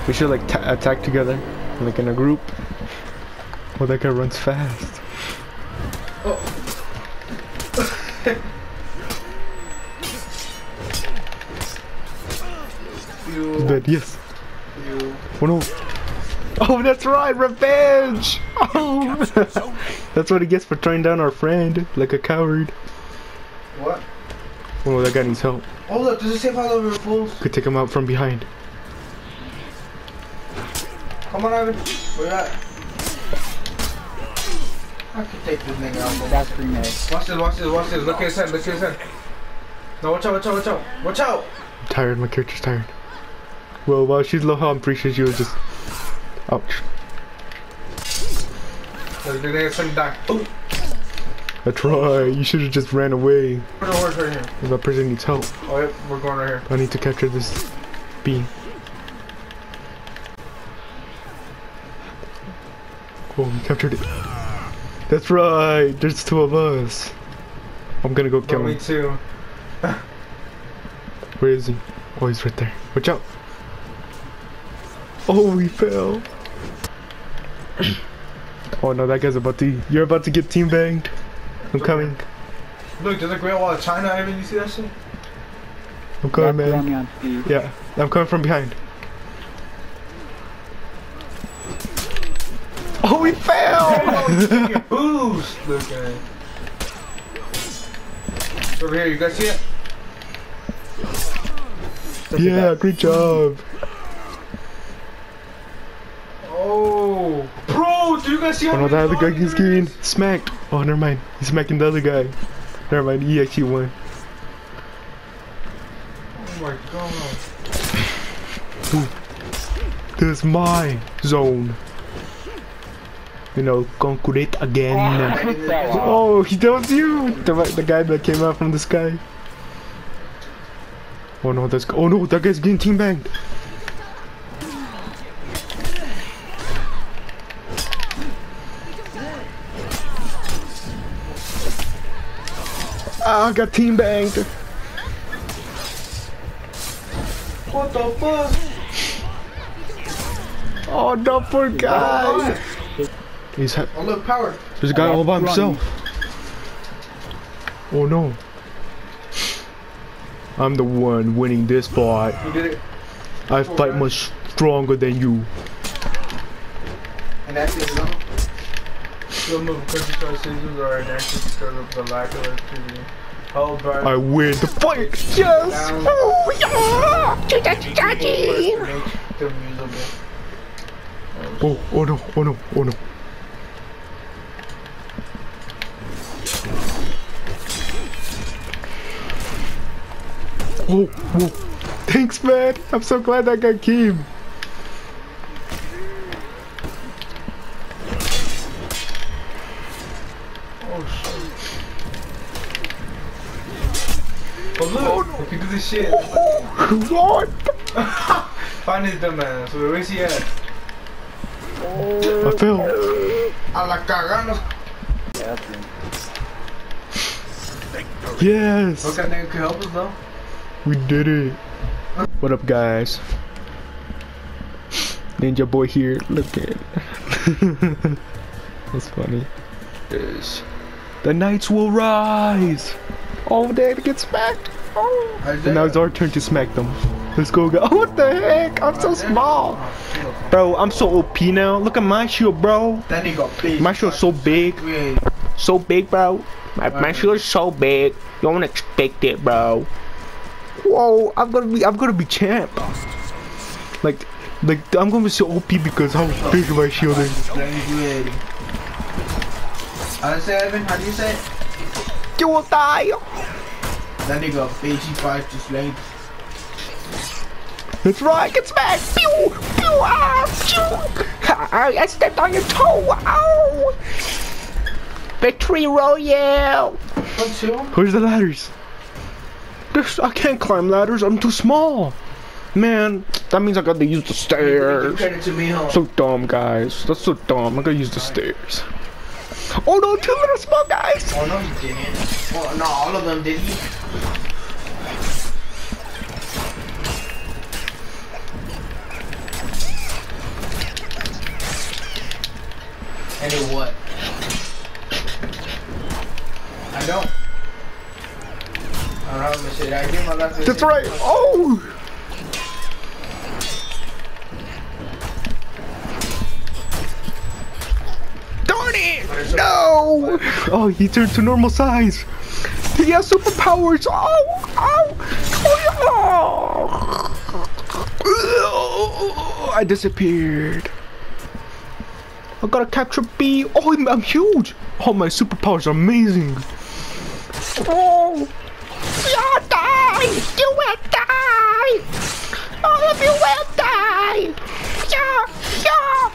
We should like attack together, like in a group. Oh, that guy runs fast. Oh. He's dead. Yes. You. Oh no. Oh, that's right, revenge! Oh, that's what he gets for throwing down our friend, like a coward. What? Oh, that guy needs help. Oh look, there's a safe house over here, fools. Could take him out from behind. Come on, Ivan. Where you at? I can take this nigga out. That's grenade. Watch this, watch this, watch this. Look at his head, look at his head. No, watch out, watch out, watch out. Watch out! I'm tired, my character's tired. Well, while she's low health, I'm pretty sure she was just... Ouch. Look, the nigga's gonna die. Oh! That's right, you should have just ran away. There's a horse right here. That person needs help. Oh, yep, we're going right here. I need to capture this bean. Oh, we captured it. That's right, there's two of us. I'm gonna go kill Me him. too. Where is he? Oh, he's right there. Watch out. Oh, he fell. Oh no, that guy's about to... You're about to get team banged. I'm coming. Look, there's a Great Wall of China, Ivan. You see that shit? I'm coming, man. Yeah, I'm coming from behind. Oh, he fell! Boost! Look at it. Over here, you guys see it? Yeah, great job. Oh, bro, do you guys see how Oh no, many that other guy zombies is there getting is? smacked. Oh, never mind. He's smacking the other guy. Never mind, he actually won. Oh my god. Ooh. This is my zone. You know, concrete again. Oh, he does you! The guy that came out from the sky. Oh no, oh no, that guy's getting team banged. Ah, I got team banged. What the fuck? Oh no, poor guy. He's Oh look, power. There's a guy all by himself. Oh no. I'm the one winning this fight. You did it. I fight much stronger than you. And that's it, no? Some of the countryside citizens are inactive because of the lack of electricity. Oh, bro. I win the fight. Yes. Oh yeah. Oh no, oh no, oh no. Oh, whoa. Thanks, man. I'm so glad that guy came. Oh shit. Oh look, look at this shit. What? Find his dumb ass. Where is he at? I fell. A la cagana. Yes. Look, that nigga could help us though. We did it. What up, guys? Ninja boy here. Look at it. That's funny. Yes. The knights will rise. Oh, they get smacked. Oh. And now it's our turn to smack them. Let's go, guys. Oh, what the heck? I'm so small. Bro, I'm so OP now. Look at my shield, bro. That nigga big. My shield's so big. So big, bro. My shield's so big. You don't expect it, bro. Whoa, I'm gonna be champ. Like I'm gonna be so OP because how big my shield is. How do you say it, Evan? How do you say it? You will die. That nigga Beijing 5 just laid. That's right, get smacked. Pew, pew, ah, pew. I stepped on your toe. Ow. Victory Royale. Where's the ladders? I can't climb ladders. I'm too small. Man, that means I gotta use the stairs. Credit to me, huh? So dumb, guys. That's so dumb. I gotta use the stairs. Oh no, two little small guys. Oh no, you didn't. Well, no, all of them didn't. And it what? I don't. I don't have shit. I give my last. That's right. Oh! Darn it! No! Oh, he turned to normal size. He has superpowers. Oh! Oh! Oh! I disappeared. I gotta capture B. Oh, I'm huge. Oh, my superpowers are amazing. Oh! Yeah, die! You will die! All of you will die! Yeah! Yeah!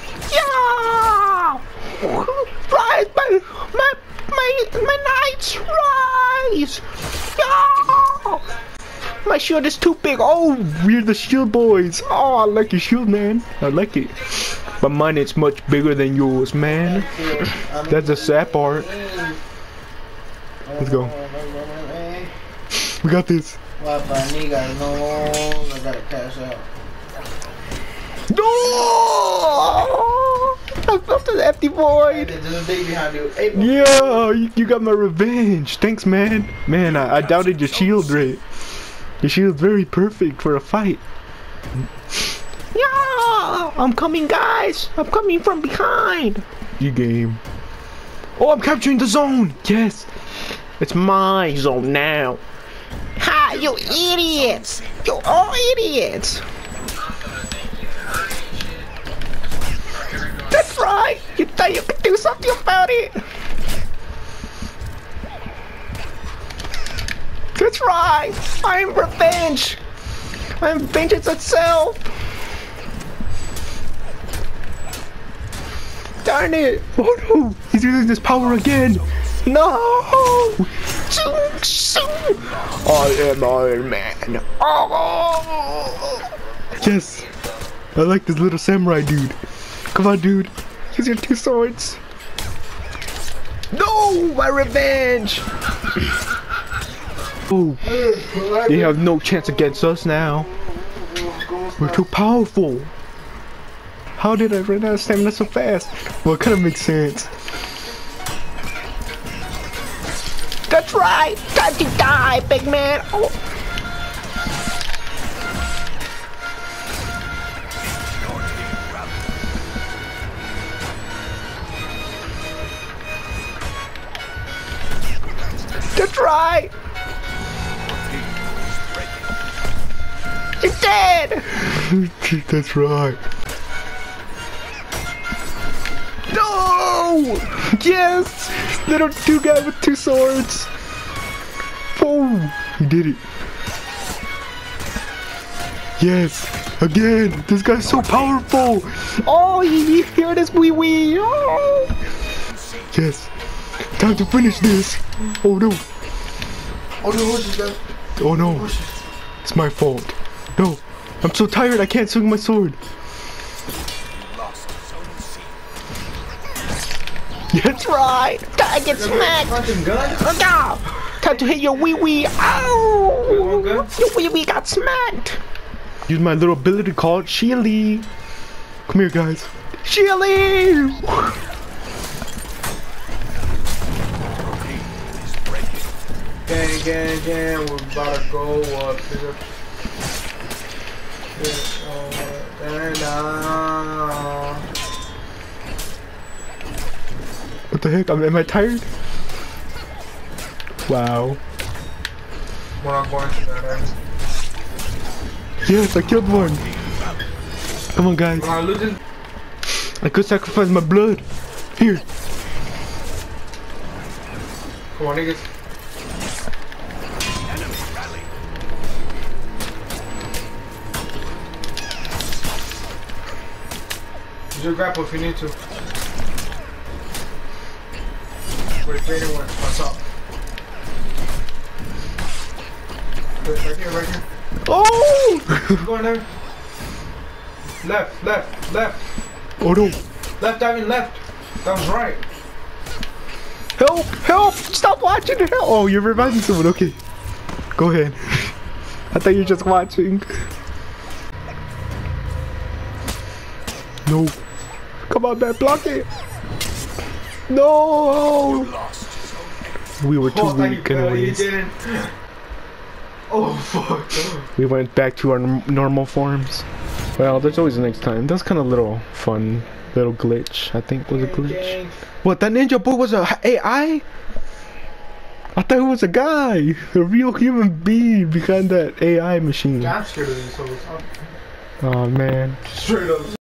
Yeah! Rise! My knights! Rise! Yeah! My shield is too big. Oh, we're the shield boys. Oh, I like your shield, man. I like it. But mine is much bigger than yours, man. That's the sad part. Let's go. We got this. No! I gotta cash out. No! I felt the empty void. There's a big behind you. Yeah, you got my revenge. Thanks, man. Man, I doubted your shield rate. Your shield's very perfect for a fight. Yeah! I'm coming, guys. I'm coming from behind. You game. Oh, I'm capturing the zone. Yes. It's my zone now. Ha! You idiots! You all idiots! That's right! You thought you could do something about it! That's right! I'm revenge! I'm vengeance itself! Darn it! Oh no! He's using this power again! No! I am Iron Man! Oh! Yes! I like this little samurai dude. Come on, dude. Use your 2 swords. No! My revenge! Oh, they have no chance against us now. We're too powerful. How did I run out of stamina so fast? Well, it kind of makes sense. That's right! Time to die, big man! Oh. That's right! You're dead! That's right. No! Yes! Little 2 guy with 2 swords. Boom! He did it. Yes! Again! This guy's so powerful! Oh, he heard his wee wee! Oh. Yes! Time to finish this! Oh no! Oh no, what's that? Oh no! It's my fault. No! I'm so tired I can't swing my sword! That's right! I get smacked! Oh no! Time to hit your wee wee! Ow! Your wee wee got smacked! Use my little ability called Sheely! Come here, guys! Sheely! Gang, we're about to go up. What the heck? Am I tired? Wow. We're not going to that. Yes, I killed one. Come on, guys. I could sacrifice my blood. Here. Come on, niggas. Use your grapple if you need to. Wait, training one. What's up? Right here. Oh! Go on there. Left. Oh no. Left, Ivan, left. That was right. Help! Stop watching it! Oh, you're reviving someone. Okay. Go ahead. I thought you were just watching. No. Come on, man. Block it. No! We were too Oh, thank weak you, you anyways. didn't. Oh, fuck. We went back to our normal forms. Well, there's always the next time. That's kind of little fun, little glitch. I think was a glitch. What? That ninja boy was a AI? I thought he was a guy, a real human being behind that AI machine. Yeah, I'm scared of these hoes. Oh man. Straight up.